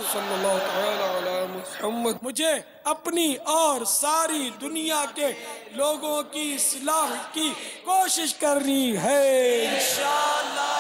सल्लल्लाहु तआला अला मुहम्मद। मुझे अपनी और सारी दुनिया के लोगों की इस्लाह की कोशिश करनी है इंशाअल्लाह।